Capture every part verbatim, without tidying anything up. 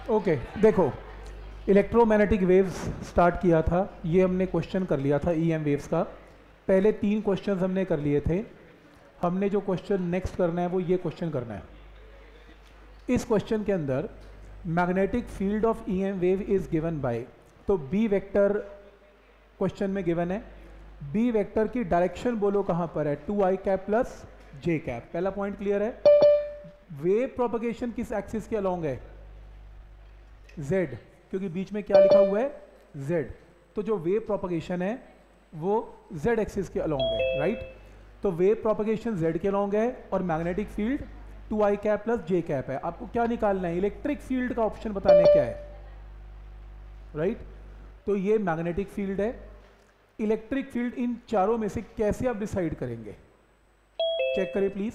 Okay देखो, electromagnetic waves start किया था, ये हमने क्वेश्चन कर लिया था ईएम वेव्स का। पहले तीन क्वेश्चंस हमने कर लिए थे। हमने जो क्वेश्चन नेक्स्ट करना है वो ये क्वेश्चन करना है। इस क्वेश्चन के अंदर magnetic field of EM wave is given by, तो बी वेक्टर क्वेश्चन में गिवन है। बी वेक्टर की डायरेक्शन बोलो कहाँ पर है, two I cap plus J cap. पहला पॉइंट क्लियर है। वेव प्रोपगेशन किस एक्सिस के अलोंग है, z, क्योंकि बीच में क्या लिखा हुआ है, z। तो जो वेव प्रोपगेशन है वो z एक्सिस के अलोंग है, राइट। तो वेव प्रोपगेशन z के अलोंग है और magnetic field two I cap plus J cap है। आपको क्या निकालना है, इलेक्ट्रिक फील्ड का ऑप्शन बताने क्या है, राइट। तो ये मैग्नेटिक फील्ड है। इलेक्ट्रिक फील्ड इन चारों में से कैसे आप डिसाइड करेंगे, चेक करें प्लीज।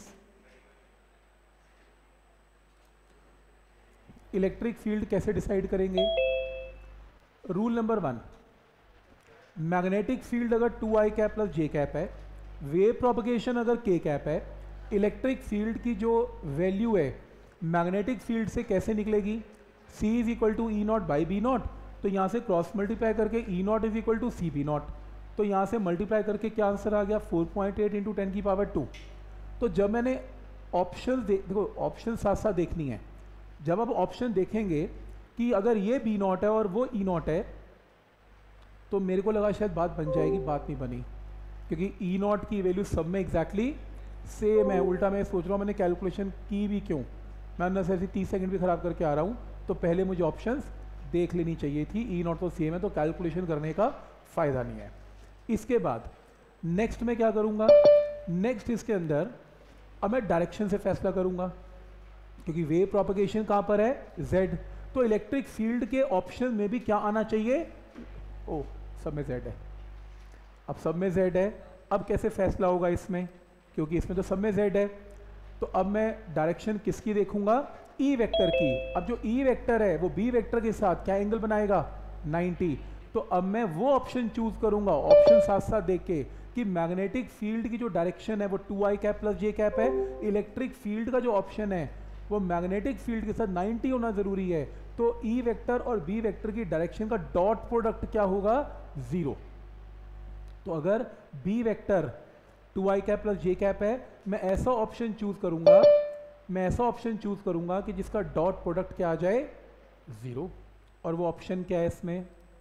इलेक्ट्रिक फील्ड कैसे डिसाइड करेंगे। Rule number one, magnetic field अगर two I cap plus J cap है, वेव प्रोपगेशन अगर के कैप है, इलेक्ट्रिक फील्ड की जो वैल्यू है मैग्नेटिक फील्ड से कैसे निकलेगी, C is equal to E not by B not. तो यहाँ से क्रॉस मल्टीप्लाई करके E not is equal to C B not. तो यहाँ से मल्टीप्लाई करके क्या आंसर आ गया, four point eight into ten की पावर टू। तो जब मैंने ऑप्शन देखो, ऑप्शन साथ साथ देखनी है। जब आप ऑप्शन देखेंगे कि अगर ये बी नॉट है और वो ई नॉट है, तो मेरे को लगा शायद बात बन जाएगी, बात नहीं बनी, क्योंकि ई नॉट की वैल्यू सब में एग्जैक्टली सेम है। उल्टा मैं सोच रहा हूँ मैंने कैलकुलेशन की भी क्यों, मैं नजर तीस सेकंड भी खराब करके आ रहा हूँ। तो पहले मुझे ऑप्शंस देख लेनी चाहिए थी। ई नॉट तो सेम है तो कैलकुलेशन करने का फायदा नहीं है। इसके बाद नेक्स्ट मैं क्या करूँगा, नेक्स्ट इसके अंदर अब मैं डायरेक्शन से फैसला करूँगा, क्योंकि वेव प्रोपगेशन कहाँ पर है, Z। तो इलेक्ट्रिक फील्ड के ऑप्शन में भी क्या आना चाहिए, ओ सब में Z है। अब सब में Z है, अब कैसे फैसला होगा इसमें, क्योंकि इसमें तो सब में Z है। तो अब मैं डायरेक्शन किसकी देखूंगा, E वेक्टर की। अब जो E वेक्टर है वो B वेक्टर के साथ क्या एंगल बनाएगा, नाइंटी। तो अब मैं वो ऑप्शन चूज करूंगा, ऑप्शन साथ साथ देख के, कि मैग्नेटिक फील्ड की जो डायरेक्शन है वो two I cap plus J cap है। इलेक्ट्रिक फील्ड का जो ऑप्शन है वो मैग्नेटिक फील्ड के साथ नाइंटी होना जरूरी है। तो E वेक्टर और B वेक्टर की डायरेक्शन का डॉट प्रोडक्ट क्या होगा, जीरो। तो अगर B vector two I cap plus J cap है, मैं ऐसा ऑप्शन चूज करूंगा, मैं ऐसा ऑप्शन चूज करूंगा कि जिसका डॉट प्रोडक्ट क्या आ जाए, जीरो। और वो ऑप्शन क्या है इसमें,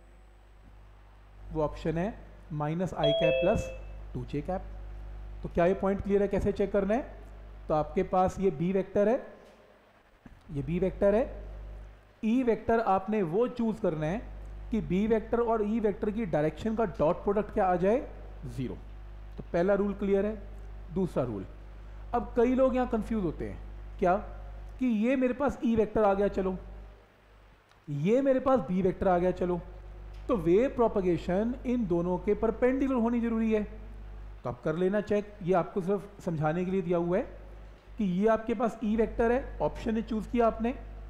वो ऑप्शन है minus I cap plus two J cap. तो क्या ये पॉइंट क्लियर है, कैसे चेक करना है। तो आपके पास ये बी वेक्टर है, ये बी वेक्टर है। ई वेक्टर आपने वो चूज करना है कि बी वेक्टर और ई वेक्टर की डायरेक्शन का डॉट प्रोडक्ट क्या आ जाए, जीरो। तो पहला रूल क्लियर है। दूसरा रूल, अब कई लोग यहाँ कंफ्यूज होते हैं, क्या कि ये मेरे पास ई वेक्टर आ गया, चलो ये मेरे पास बी वेक्टर आ गया, चलो तो वेव प्रोपगेशन इन दोनों के परपेंडिकुलर होनी जरूरी है। तो आप कर लेना चेक, ये आपको सिर्फ समझाने के लिए दिया हुआ है कि ये आपके पास ई वेक्टर है, ऑप्शन ने चूज किया आपने,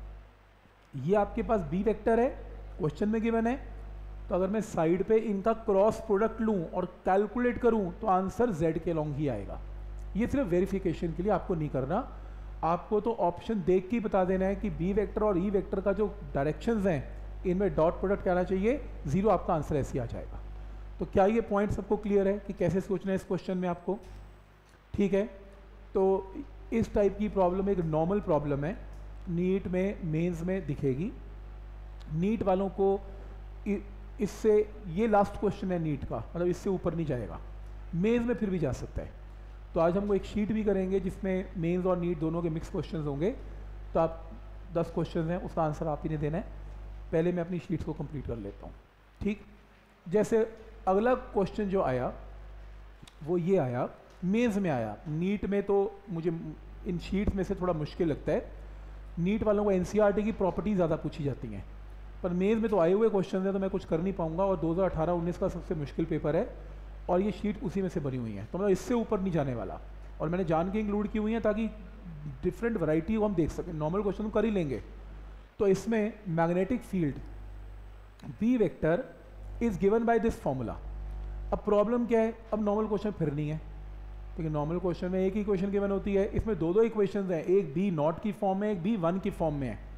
ये आपके पास बी वेक्टर है, क्वेश्चन में गिवन है। तो अगर मैं साइड पे इनका क्रॉस प्रोडक्ट लूं और कैलकुलेट करूं तो आंसर Z के लॉन्ग ही आएगा। ये सिर्फ वेरिफिकेशन के लिए, आपको नहीं करना, आपको तो ऑप्शन देख के ही बता देना है कि बी वेक्टर और ई वेक्टर का जो डायरेक्शंस हैं इनमें डॉट प्रोडक्ट क्या आना चाहिए, जीरो। आपका आंसर ऐसे ही आ जाएगा। तो क्या ये पॉइंट सबको क्लियर है कि कैसे सोचना है इस क्वेश्चन में आपको, ठीक है। तो इस टाइप की प्रॉब्लम एक नॉर्मल प्रॉब्लम है, नीट में मेंस में दिखेगी। नीट वालों को इससे, ये लास्ट क्वेश्चन है नीट का, मतलब इससे ऊपर नहीं जाएगा, मेंस में फिर भी जा सकता है। तो आज हम वो एक शीट भी करेंगे जिसमें मेंस और नीट दोनों के मिक्स क्वेश्चंस होंगे। तो आप दस क्वेश्चंस हैं, उसका आंसर आप ही ने देना है। पहले मैं अपनी शीट्स को कंप्लीट कर लेता हूँ, ठीक। जैसे अगला क्वेश्चन जो आया वो ये आया, मेंस में आया। नीट में तो मुझे इन शीट्स में से थोड़ा मुश्किल लगता है, नीट वालों को एनसीईआरटी की प्रॉपर्टी ज़्यादा पूछी जाती हैं, पर मेंस में तो आए हुए क्वेश्चन हैं तो मैं कुछ कर नहीं पाऊंगा। और दो हज़ार अठारह उन्नीस का सबसे मुश्किल पेपर है और ये शीट उसी में से बनी हुई है, तो मैं इससे ऊपर नहीं जाने वाला। और मैंने जान के इंक्लूड की हुई है ताकि डिफरेंट वैरायटी को हम देख सकें। नॉर्मल क्वेश्चन कर ही लेंगे। तो इसमें magnetic field B vector is given by this formula. अब प्रॉब्लम क्या है, अब नॉर्मल क्वेश्चन फिर नहीं है, क्योंकि नॉर्मल क्वेश्चन में एक ही इक्वेशन गिवन होती है, इसमें दो दो इक्वेशंस हैं, एक बी नॉट की फॉर्म में, एक बी वन की फॉर्म में है।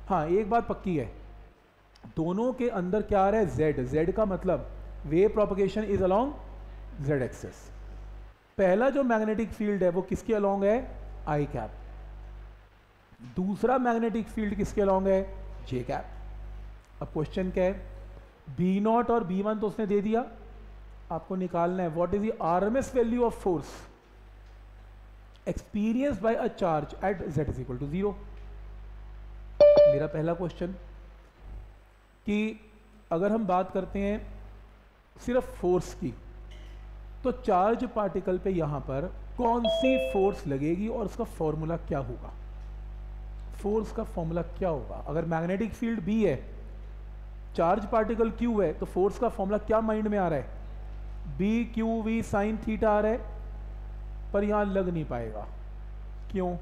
हाँ एक बात पक्की है, दोनों के अंदर क्या आ रहा है, z, z का मतलब wave propagation is along z axis. पहला जो मैग्नेटिक फील्ड है वो किसके अलोंग है, आई कैप, दूसरा मैग्नेटिक फील्ड किसके अलोंग है, जे कैप। अब क्वेश्चन क्या है, बी नॉट और बी वन तो उसने दे दिया, आपको निकालना है what is the RMS value of force experience by a charge at z is equal to zero. मेरा पहला क्वेश्चन कि अगर हम बात करते हैं सिर्फ फोर्स की, तो चार्ज पार्टिकल पे यहां पर कौन सी फोर्स लगेगी और उसका फॉर्मूला क्या होगा, फोर्स का फॉर्मूला क्या होगा। अगर मैग्नेटिक फील्ड बी है, चार्ज पार्टिकल क्यू है, तो फोर्स का फॉर्मूला क्या माइंड में आ रहा है, B Q V sine theta आ रहा है, पर यहां लग नहीं पाएगा। क्यों,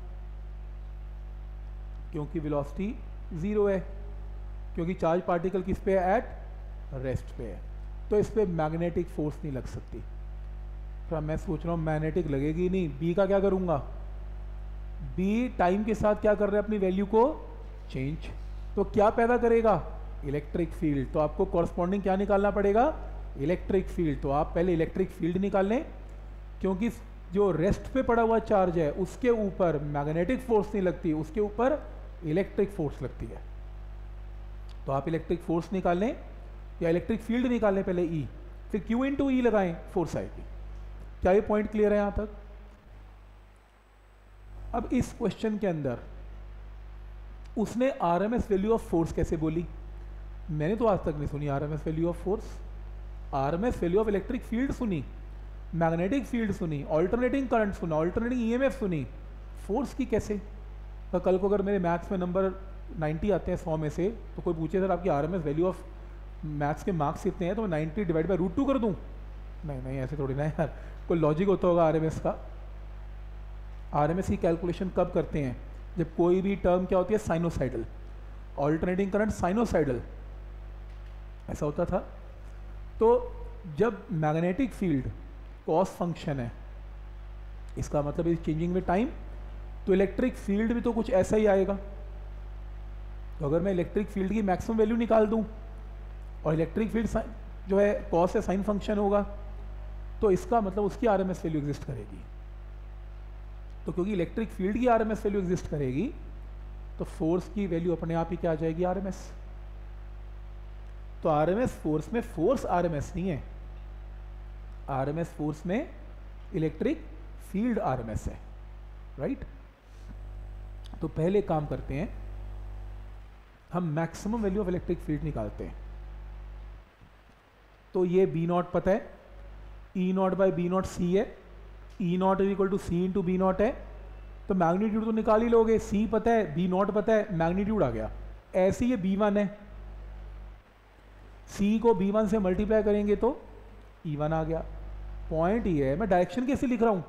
क्योंकि वेलोसिटी जीरो है, क्योंकि चार्ज पार्टिकल किस पे है, एट रेस्ट पे है, तो इस पे मैग्नेटिक फोर्स नहीं लग सकती। तो मैं सोच रहा हूँ मैग्नेटिक लगेगी नहीं, बी का क्या करूँगा, बी टाइम के साथ क्या कर रहे हैं, अपनी वैल्यू को चेंज, तो क्या पैदा करेगा, इलेक्ट्रिक फील्ड। तो आपको कॉरस्पॉन्डिंग क्या निकालना पड़ेगा, इलेक्ट्रिक फील्ड। तो आप पहले इलेक्ट्रिक फील्ड निकाल लें, क्योंकि जो रेस्ट पे पड़ा हुआ चार्ज है उसके ऊपर मैग्नेटिक फोर्स नहीं लगती, उसके ऊपर इलेक्ट्रिक फोर्स लगती है। तो आप इलेक्ट्रिक फोर्स निकाल लें या इलेक्ट्रिक फील्ड निकाल लें पहले ई, फिर क्यू इंटू ई लगाएं, फोर्स आएगी। क्या ये पॉइंट क्लियर है यहां तक। अब इस क्वेश्चन के अंदर उसने आरएमएस वैल्यू ऑफ फोर्स कैसे बोली, मैंने तो आज तक नहीं सुनी RMS value of force. RMS value of electric field सुनी, मैग्नेटिक फील्ड सुनी, ऑल्टरनेटिंग करंट सुना, ऑल्टरनेटिंग ईएमएफ सुनी, फोर्स की कैसे। तो कल को अगर मेरे मैथ्स में नंबर नब्बे आते हैं सौ में से, तो कोई पूछे सर आपकी आरएमएस वैल्यू ऑफ मैथ्स के मार्क्स कितने हैं, तो मैं नब्बे डिवाइड बाय रूट टू कर दूं। नहीं नहीं ऐसे थोड़ी ना यार, कोई लॉजिक होता होगा आरएमएस का। आरएमएस की कैलकुलेशन कब करते हैं, जब कोई भी टर्म क्या होती है, साइनोसाइडल, ऑल्टरनेटिंग करंट साइनोसाइडल, ऐसा होता था। तो जब मैग्नेटिक फील्ड कॉस फंक्शन है, इसका मतलब इज चेंजिंग विद टाइम, तो इलेक्ट्रिक फील्ड भी तो कुछ ऐसा ही आएगा। तो अगर मैं इलेक्ट्रिक फील्ड की मैक्सिमम वैल्यू निकाल दूं और इलेक्ट्रिक फील्ड जो है कॉस है साइन फंक्शन होगा, तो इसका मतलब उसकी आरएमएस वैल्यू एग्जिस्ट करेगी। तो क्योंकि इलेक्ट्रिक फील्ड की आरएमएस वैल्यू एग्जिस्ट करेगी, तो फोर्स की वैल्यू अपने आप ही क्या आ जाएगी, आरएमएस। तो आरएमएस फोर्स में फोर्स आरएमएस नहीं है, आरएमएस फोर्स में इलेक्ट्रिक फील्ड आरएमएस है, राइट। तो पहले काम करते हैं, हम maximum value of electric field निकालते हैं। तो ये बी नॉट पता है, E not by B not C है, E not is equal to C into B not है, तो मैग्नीट्यूड तो निकाल ही लोगे, सी पता है, बी नॉट पता है, मैग्नीट्यूड आ गया। ऐसे ये बी वन है, सी को बी वन से मल्टीप्लाई करेंगे तो ई वन आ गया। पॉइंट ये है, मैं डायरेक्शन कैसे लिख रहा हूं,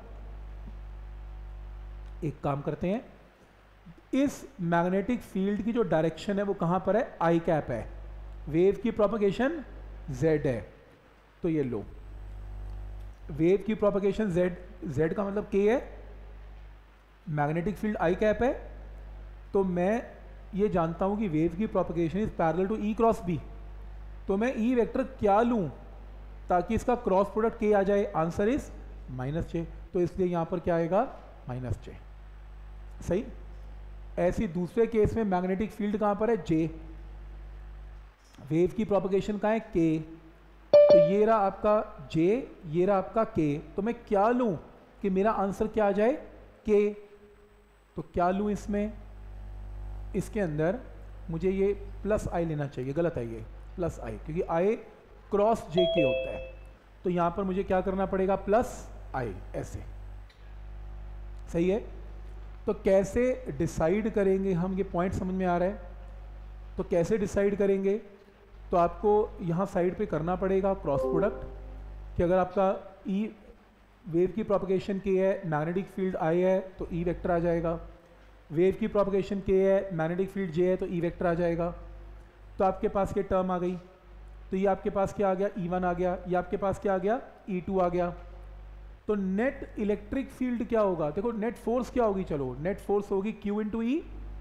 एक काम करते हैं, इस मैग्नेटिक फील्ड की जो डायरेक्शन है वो कहां पर है, आई कैप है, वेव की प्रोपगेशन जेड है, तो ये लो, वेव की प्रोपगेशन जेड, जेड का मतलब के है, मैग्नेटिक फील्ड आई कैप है, तो मैं ये जानता हूं कि वेव की propagation is parallel to E cross B, तो मैं ई वेक्टर क्या लूं ताकि इसका क्रॉस प्रोडक्ट के आ जाए, आंसर इज माइनस जे, तो इसलिए यहां पर क्या आएगा, माइनस जे, सही। ऐसी दूसरे केस में मैग्नेटिक फील्ड कहां पर है, जे, वेव की प्रोपगेशन कहां है, के, तो ये रहा आपका जे, ये रहा आपका के, तो मैं क्या लूं कि मेरा आंसर क्या आ जाए, के, तो क्या लूं इसमें, इसके अंदर मुझे ये प्लस आई लेना चाहिए, गलत है ये प्लस आई, क्योंकि आई क्रॉस जे के होता है, तो यहां पर मुझे क्या करना पड़ेगा, प्लस आई, ऐसे, सही है। तो कैसे डिसाइड करेंगे हम, ये पॉइंट समझ में आ रहा है, तो कैसे डिसाइड करेंगे, तो आपको यहाँ साइड पे करना पड़ेगा क्रॉस प्रोडक्ट, कि अगर आपका ई वेव की प्रोपगेशन के है, मैग्नेटिक फील्ड आई है, तो ई वेक्टर आ जाएगा, वेव की प्रोपगेशन के है, मैग्नेटिक फील्ड जे है, तो ई वेक्टर आ जाएगा। तो आपके पास ये टर्म आ गई, तो ये आपके पास क्या आ गया, ई वन आ गया, ये आपके पास क्या आ गया, ई टू आ गया। तो नेट इलेक्ट्रिक फील्ड क्या होगा, देखो नेट फोर्स क्या होगी, चलो नेट फोर्स होगी Q into E,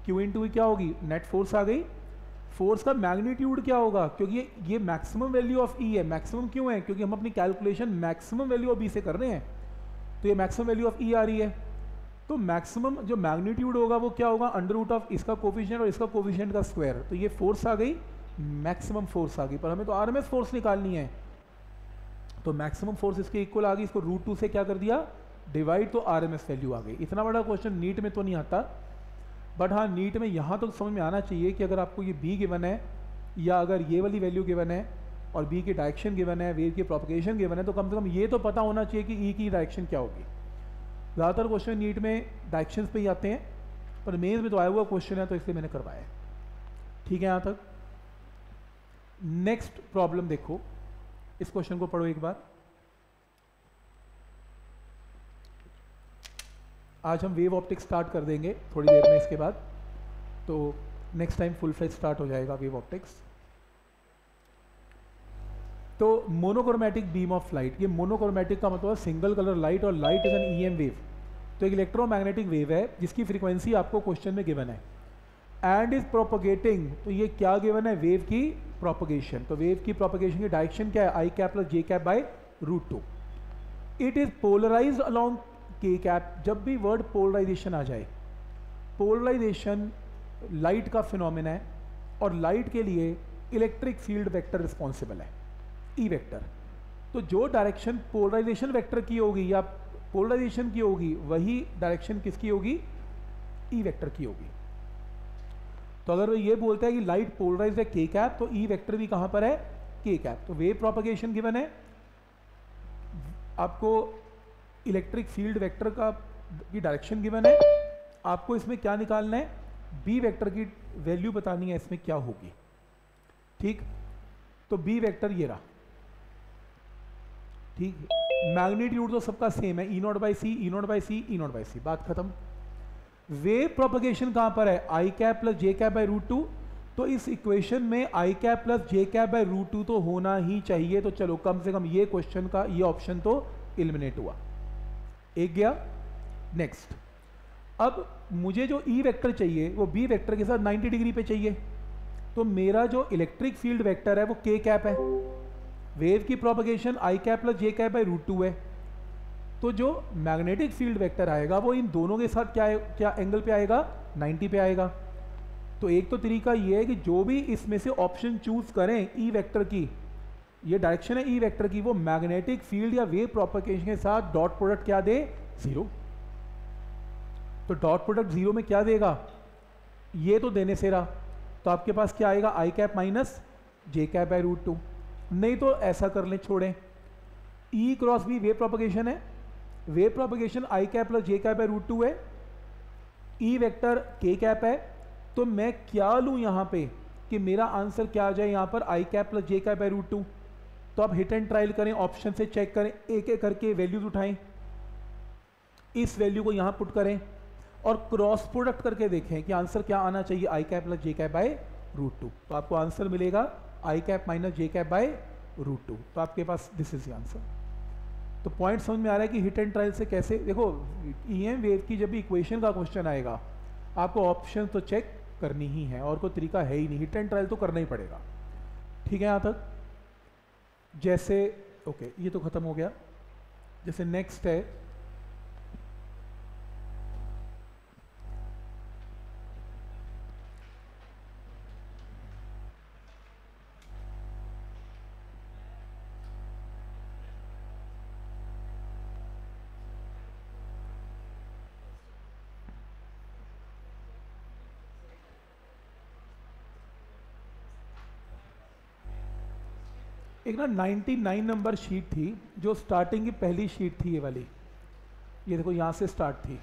Q into क्या होगी, नेट फोर्स आ गई। फोर्स का मैग्नीट्यूड क्या होगा, क्योंकि ये ये मैक्सिमम वैल्यू ऑफ ई है। मैक्सिमम क्यों है, क्योंकि हम अपनी calculation maximum value of B से कर रहे हैं, तो ये मैक्सिमम वैल्यू ऑफ ई आ रही है। तो मैक्सिमम जो मैग्नीट्यूड होगा वो क्या होगा, अंडर रूट ऑफ इसका कोफिशिएंट और इसका कोफिशिएंट का स्क्वायर। तो ये फोर्स आ गई, मैक्सिमम फोर्स आ गई, पर हमें तो आरएमएस फोर्स निकालनी है। तो मैक्सिमम फोर्स इसके इक्वल आ गई, इसको रूट टू से क्या कर दिया, डिवाइड, तो आरएमएस वैल्यू आ गई। इतना बड़ा क्वेश्चन नीट में तो नहीं आता, बट हाँ नीट में यहाँ तो समझ में आना चाहिए कि अगर आपको ये बी गिवन है या अगर ये वाली वैल्यू गिवन है और बी की डायरेक्शन गिवन है, वेव की प्रोपगेशन गिवन है, तो कम से कम ये तो पता होना चाहिए कि ई की डायरेक्शन क्या होगी। ज़्यादातर क्वेश्चन नीट में डायरेक्शंस पे ही आते हैं, पर मेंस में तो आया हुआ क्वेश्चन है तो इसलिए मैंने करवाया। ठीक है यहाँ तक। नेक्स्ट प्रॉब्लम देखो, इस क्वेश्चन को पढ़ो एक बार। आज हम वेव ऑप्टिक्स स्टार्ट कर देंगे थोड़ी देर में, इसके बाद तो next time full fledge start हो जाएगा वेव ऑप्टिक्स। तो मोनोक्रोमैटिक बीम ऑफ लाइट, ये मोनोक्रोमैटिक का मतलब सिंगल कलर लाइट, और light is an EM wave. तो एक इलेक्ट्रोमैग्नेटिक वेव है जिसकी फ्रीक्वेंसी आपको क्वेश्चन में गिवन है, एंड इज प्रोपगेटिंग। तो ये क्या गिवन है, वेव की प्रोपगेशन। तो वेव की प्रोपगेशन की डायरेक्शन क्या है, I cap plus J cap by root two. It is polarised along K cap. जब भी वर्ड पोलराइजेशन आ जाए, पोलराइजेशन लाइट का फिनोमेना है, और लाइट के लिए इलेक्ट्रिक फील्ड वेक्टर रिस्पॉन्सिबल है, ई वेक्टर। तो जो डायरेक्शन पोलराइजेशन वेक्टर की होगी या पोलराइजेशन की होगी, वही डायरेक्शन किसकी होगी, ई वेक्टर की होगी। तो अगर वो ये बोलता है कि लाइट पोलराइज है के कैप, तो ई वेक्टर भी कहां पर है, के कैप। तो वेव प्रोपगेशन गिवन है, आपको इलेक्ट्रिक फील्ड वेक्टर का की डायरेक्शन गिवन है, आपको इसमें क्या निकालना है, बी वेक्टर की वैल्यू बतानी है इसमें क्या होगी। ठीक, तो बी वेक्टर ये रहा। ठीक, मैग्नीट्यूड तो सबका सेम है, E not by C, E not by C, E not by C, बात खत्म। वेव प्रोपगेशन कहां पर है, I cap plus J cap by root two. तो इस इक्वेशन में I cap plus J cap by root two तो होना ही चाहिए। तो चलो कम से कम ये क्वेश्चन का ये ऑप्शन तो एलिमिनेट हुआ, एक गया। नेक्स्ट, अब मुझे जो ई वेक्टर चाहिए वो बी वेक्टर के साथ नाइंटी डिग्री पे चाहिए। तो मेरा जो इलेक्ट्रिक फील्ड वेक्टर है वो के कैप है, वेव की propagation I cap plus J cap by root two है। तो जो मैग्नेटिक फील्ड वेक्टर आएगा वो इन दोनों के साथ क्या क्या एंगल पे आएगा, नाइंटी पे आएगा। तो एक तो तरीका ये है कि जो भी इसमें से ऑप्शन चूज करें ई वेक्टर की, ये डायरेक्शन है ई वेक्टर की, वो मैग्नेटिक फील्ड या वेव प्रोपगेशन के साथ डॉट प्रोडक्ट क्या दे, जीरो। तो डॉट प्रोडक्ट जीरो में क्या देगा, ये तो देने से रहा। तो आपके पास क्या आएगा, I cap minus J cap by root two. नहीं तो ऐसा कर लें, छोड़ें, E cross B wave propagation है, wave propagation I cap plus J cap by root two है, ई वेक्टर के कैप है। तो मैं क्या लूं यहां पे कि मेरा आंसर क्या आ जाए यहां पर, I cap plus J cap by root two. तो आप हिट एंड ट्रायल करें, ऑप्शन से चेक करें, एक एक करके वैल्यूज उठाएं, इस वैल्यू को यहां पुट करें और क्रॉस प्रोडक्ट करके देखें कि आंसर क्या आना चाहिए, I cap plus J cap by root two. तो आपको आंसर मिलेगा I cap minus J cap by root two. तो आपके पास दिस इज द आंसर। तो पॉइंट समझ में आ रहा है कि हिट एंड ट्रायल से कैसे, देखो ईएम वेव की जब भी इक्वेशन का क्वेश्चन आएगा आपको ऑप्शन तो चेक करनी ही है, और कोई तरीका है ही नहीं, हिट एंड ट्रायल तो करना ही पड़ेगा। ठीक है यहाँ तक। जैसे ओके ये तो खत्म हो गया। जैसे नेक्स्ट है एक ना निन्यानवे नंबर शीट थी जो स्टार्टिंग की पहली शीट थी, ये वाली, ये देखो यहाँ से स्टार्ट थी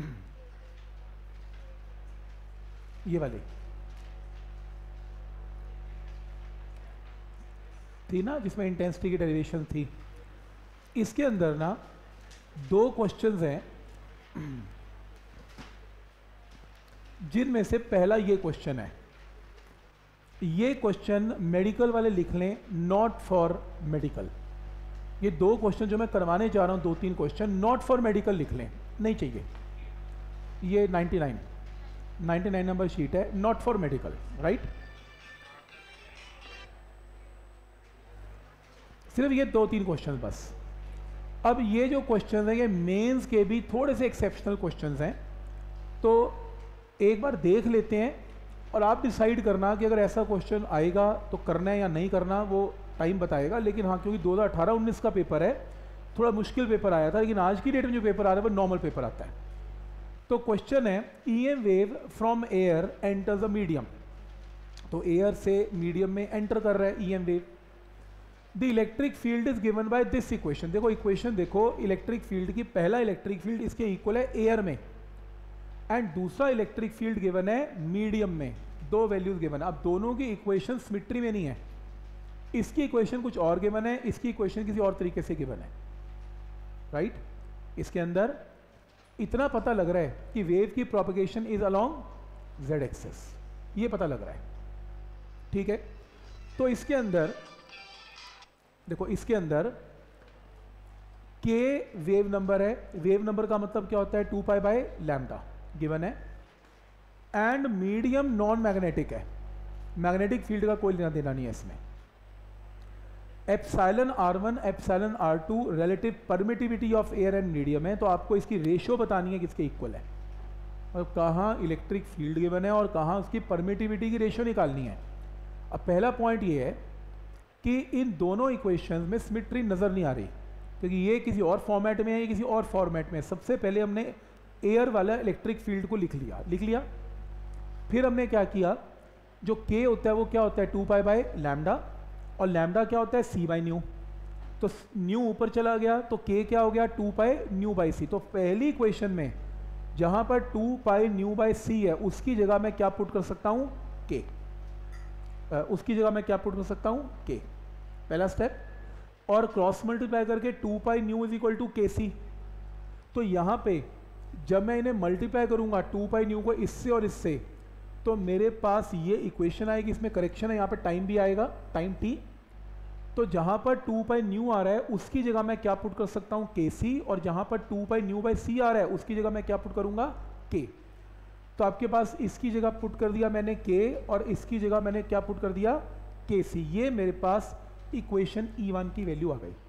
ये वाली थी ना, जिसमें इंटेंसिटी की डेरिवेशन थी। इसके अंदर ना दो क्वेश्चंस हैं जिनमें से पहला ये क्वेश्चन है। ये क्वेश्चन मेडिकल वाले लिख लें, नॉट फॉर मेडिकल। ये दो क्वेश्चन जो मैं करवाने जा रहा हूं, दो तीन क्वेश्चन नॉट फॉर मेडिकल लिख लें, नहीं चाहिए ये निन्यानवे। निन्यानवे नंबर शीट है, नॉट फॉर मेडिकल, राइट। सिर्फ ये दो तीन क्वेश्चन बस। अब ये जो क्वेश्चन हैं ये मेंस के भी थोड़े से एक्सेप्शनल क्वेश्चंस हैं, तो एक बार देख लेते हैं और आप डिसाइड करना कि अगर ऐसा क्वेश्चन आएगा तो करना है या नहीं करना, वो टाइम बताएगा। लेकिन हाँ, क्योंकि दो हज़ार अठारह उन्नीस का पेपर है, थोड़ा मुश्किल पेपर आया था, लेकिन आज की डेट में जो पेपर आ रहा है वो नॉर्मल पेपर आता है। तो क्वेश्चन है E M wave from air enters a medium, तो एयर से मीडियम में एंटर कर रहा है E M wave. The electric field is given by this equation, देखो इक्वेशन देखो, इलेक्ट्रिक फील्ड की पहला इलेक्ट्रिक फील्ड इसके इक्वल है एयर में, एंड दूसरा इलेक्ट्रिक फील्ड गिवन है मीडियम में, दो वैल्यूज गिवन है। अब दोनों की इक्वेशन सिमेट्री में नहीं है, इसकी इक्वेशन कुछ और गिवन है, इसकी इक्वेशन किसी और तरीके से गिवन है, राइट right? इसके अंदर इतना पता लग रहा है कि वेव की propagation is along z axis, ये पता लग रहा है, ठीक है। तो इसके अंदर देखो, इसके अंदर के वेव नंबर है, वेव नंबर का मतलब क्या होता है, two pi by lambda given है, एंड मीडियम नॉन मैग्नेटिक है, मैग्नेटिक फील्ड का कोई लेना देना नहीं है इसमें। Epsilon r one epsilon r two relative permittivity of air and medium है, तो आपको इसकी रेशियो बतानी है किसके इक्वल है, मतलब कहाँ इलेक्ट्रिक फील्ड गिवन है और कहाँ उसकी परमिटिविटी की रेशियो निकालनी है। अब पहला पॉइंट ये है कि इन दोनों इक्वेशंस में सिमेट्री नज़र नहीं आ रही, क्योंकि ये किसी और फॉर्मेट में है, ये किसी और फॉर्मेट में है। सबसे पहले हमने एयर वाला इलेक्ट्रिक फील्ड को लिख लिया लिख लिया फिर हमने क्या किया, जो के होता है वो क्या होता है, टू पाई बाय लैम्डा, और लैम्डा क्या होता है, सी बाई न्यू, तो न्यू ऊपर चला गया तो के क्या हो गया, two pi nu by c. तो पहली इक्वेशन में जहाँ पर two pi nu by c है उसकी जगह मैं क्या पुट कर सकता हूँ, के, उसकी जगह मैं क्या पुट कर सकता हूँ, के, पहला स्टेप। और क्रॉस मल्टीप्लाई करके two pi nu is equal to k c, तो यहाँ पे जब मैं इन्हें मल्टीप्लाई करूँगा टू पाई न्यू को इससे और इससे, तो मेरे पास ये इक्वेशन आएगी, इसमें करेक्शन है, यहाँ पे टाइम भी आएगा, टाइम टी। तो जहाँ पर टू पाई न्यू आ रहा है उसकी जगह मैं क्या पुट कर सकता हूँ, के सी, और जहाँ पर two pi nu by c आ रहा है उसकी जगह मैं क्या पुट करूँगा, के। तो आपके पास इसकी जगह पुट कर दिया मैंने के, और इसकी जगह मैंने क्या पुट कर दिया, के सी। ये मेरे पास इक्वेशन ई वन की वैल्यू आ गई।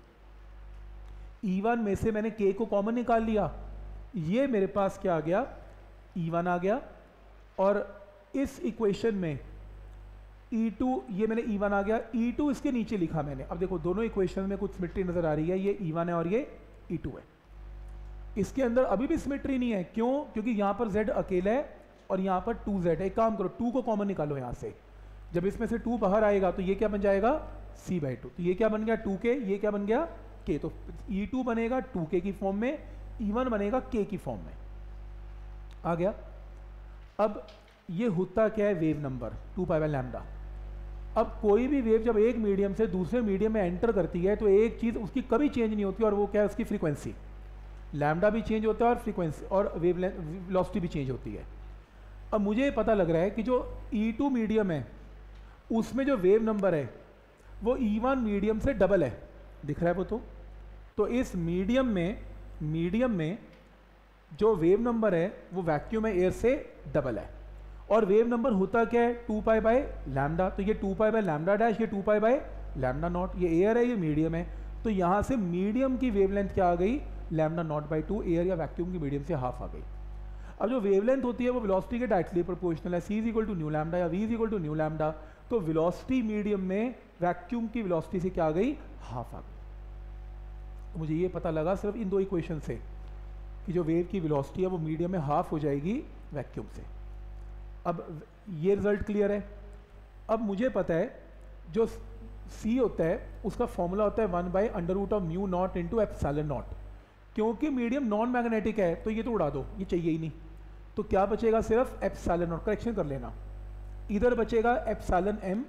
ई वन में से मैंने के को कॉमन निकाल लिया, ये मेरे पास क्या आ गया, ई वन आ गया, और इस इक्वेशन में ई टू, ये मैंने ई वन आ गया, ई टू इसके नीचे लिखा मैंने। अब देखो दोनों इक्वेशन में कुछ सिमेट्री नजर आ रही है, ये ई वन है और ये ई टू है। इसके अंदर अभी भी सिमेट्री नहीं है, क्यों, क्योंकि यहाँ पर z अकेला है और यहाँ पर टू जेड है। एक काम करो, टू को कॉमन निकालो यहाँ से, जब इसमें से टू बाहर आएगा तो ये क्या बन जाएगा, c बाई टू, तो ये क्या बन गया, टू के, ये क्या बन गया, k। तो ई टू बनेगा टू के की फॉर्म में, ई वन बनेगा k की फॉर्म में, आ गया। अब ये होता क्या है, wave number two pi by lambda. अब कोई भी वेव जब एक मीडियम से दूसरे मीडियम में एंटर करती है तो एक चीज़ उसकी कभी चेंज नहीं होती, और वो क्या है, उसकी फ्रीक्वेंसी। लैम्डा भी चेंज होता है और फ्रीक्वेंसी और वेव वेलोसिटी भी चेंज होती है। अब मुझे पता लग रहा है कि जो ई टू मीडियम है उसमें जो वेव नंबर है वो ई वन मीडियम से डबल है, दिख रहा है वो, तो तो इस मीडियम में मीडियम में जो वेव नंबर है वो वैक्यूम में एयर से डबल है। और वेव नंबर होता क्या है, टू पाई बाय लैम्डा, तो ये two pi by lambda dash, ये two pi by lambda naught, ये एयर है ये मीडियम है, तो यहाँ से मीडियम की वेवलेंथ क्या आ गई, lambda naught by two, air या वैक्यूम की मीडियम से हाफ आ गई। अब जो वेवलेंथ होती है वो वेलोसिटी के डायरेक्टली प्रोपोर्शनल है, c is equal to nu lambda या v is equal to nu lambda, तो वेलोसिटी मीडियम में वैक्यूम की वेलोसिटी से क्या आ गई, हाफ आ गई। तो मुझे ये पता लगा सिर्फ इन दो इक्वेशन से कि जो वेव की वेलोसिटी है वो मीडियम में हाफ हो जाएगी वैक्यूम से। अब ये रिजल्ट क्लियर है। अब मुझे पता है जो C होता है उसका फॉर्मूला होता है one by under root of mu naught into epsilon naught. क्योंकि मीडियम नॉन मैग्नेटिक है तो ये तो उड़ा दो, ये चाहिए ही नहीं, तो क्या बचेगा, सिर्फ एप्सिलॉन नॉट। करेक्शन कर लेना, इधर बचेगा एप्सिलॉन m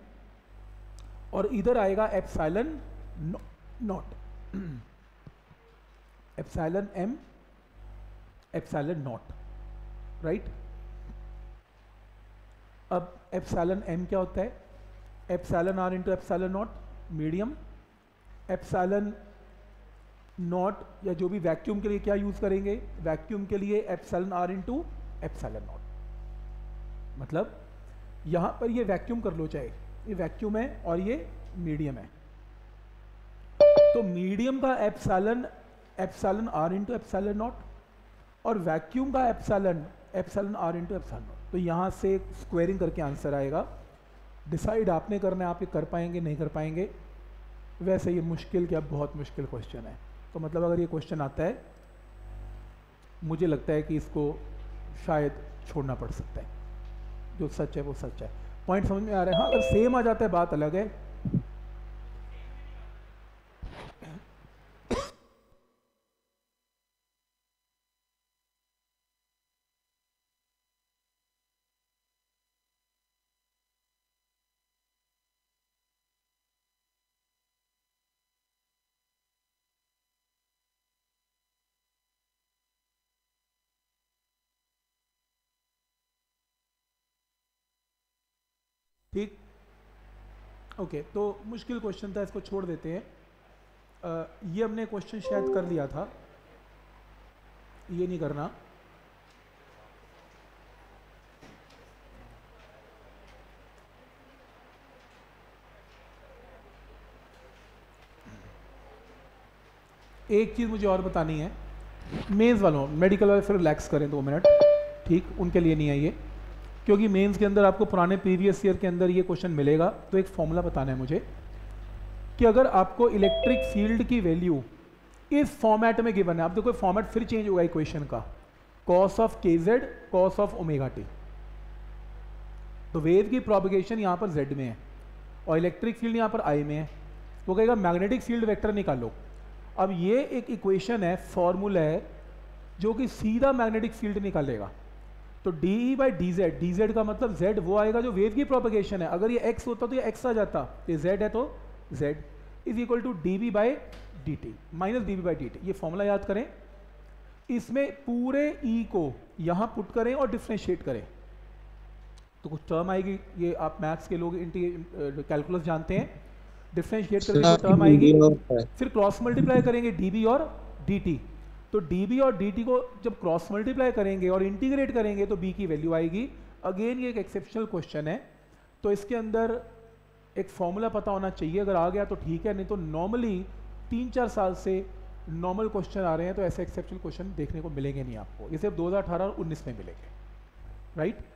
और इधर आएगा epsilon naught, epsilon m epsilon naught, right. अब एप्सिलॉन m क्या होता है, epsilon r into epsilon naught medium, epsilon naught या जो भी वैक्यूम के लिए क्या यूज करेंगे, वैक्यूम के लिए epsilon r into epsilon naught. मतलब यहाँ पर ये वैक्यूम कर लो, चाहे ये वैक्यूम है और ये मीडियम है, तो मीडियम का epsilon epsilon r into epsilon naught और वैक्यूम का epsilon epsilon r into epsilon naught. तो यहाँ से स्क्वायरिंग करके आंसर आएगा। डिसाइड आपने करना है, आप ये कर पाएंगे नहीं कर पाएंगे। वैसे ये मुश्किल क्या, बहुत मुश्किल क्वेश्चन है। तो मतलब अगर ये क्वेश्चन आता है, मुझे लगता है कि इसको शायद छोड़ना पड़ सकता है। जो सच है वो सच है। पॉइंट समझ में आ रहा है? हाँ, अगर सेम आ जाता है बात अलग है। ठीक, ओके। तो मुश्किल क्वेश्चन था, इसको छोड़ देते हैं। आ, ये हमने क्वेश्चन शायद कर लिया था, ये नहीं करना। एक चीज़ मुझे और बतानी है, मेंस वालों, मेडिकल वाले फिर रिलैक्स करें दो मिनट, ठीक, उनके लिए नहीं है ये, क्योंकि मेंस के अंदर आपको पुराने प्रीवियस ईयर के अंदर ये क्वेश्चन मिलेगा। तो एक फॉर्मूला बताना है मुझे कि अगर आपको इलेक्ट्रिक फील्ड की वैल्यू इस फॉर्मेट में गिवन है, आप देखो फॉर्मेट फिर चेंज होगा इक्वेशन का, cos of k z cos of omega t. तो वेव की प्रोपगेशन यहाँ पर जेड में है और इलेक्ट्रिक फील्ड यहाँ पर आई में है। वो कहेगा मैग्नेटिक फील्ड वेक्टर निकालो। अब ये एक इक्वेशन है, फॉर्मूला है जो कि सीधा मैग्नेटिक फील्ड निकालेगा। तो d E by d z, d z का मतलब जेड वो आएगा जो वेव की प्रोपगेशन है। अगर ये एक्स होता तो ये एक्स आ जाता, ये जेड है तो z is equal to d B by d t minus d B by d t. ये फॉर्मूला याद करें, इसमें पूरे ई को यहाँ पुट करें और डिफ्रेंशिएट करें तो कुछ टर्म आएगी। ये आप मैथ्स के लोग कैलकुलस जानते हैं, डिफ्रेंशिएट करके टर्म आएगी, फिर क्रॉस मल्टीप्लाई करेंगे डीबी और dt। तो db और dt को जब क्रॉस मल्टीप्लाई करेंगे और इंटीग्रेट करेंगे तो b की वैल्यू आएगी। अगेन ये एक एक्सेप्शनल क्वेश्चन है, तो इसके अंदर एक फॉर्मूला पता होना चाहिए। अगर आ गया तो ठीक है, नहीं तो नॉर्मली तीन चार साल से नॉर्मल क्वेश्चन आ रहे हैं तो ऐसे एक्सेप्शनल क्वेश्चन देखने को मिलेंगे नहीं आपको। ये सिर्फ दो हज़ार अठारह और उन्नीस में मिलेंगे, राइट।